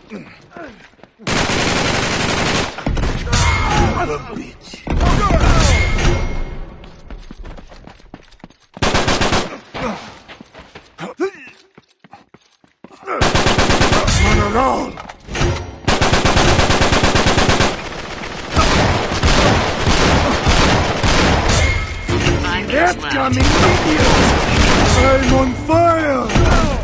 Son of a bitch. Run around. That's coming, idiot! I'm on fire!